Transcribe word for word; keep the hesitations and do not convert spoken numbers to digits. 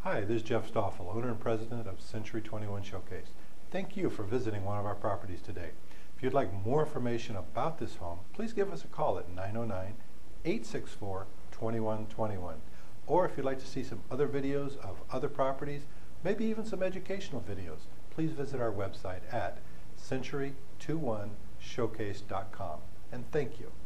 Hi, this is Jeff Stoffel, owner and president of Century twenty-one Showcase. Thank you for visiting one of our properties today. If you'd like more information about this home, please give us a call at nine oh nine, eight six four, two one two one. Or if you'd like to see some other videos of other properties, maybe even some educational videos, please visit our website at century twenty-one showcase dot com. And thank you.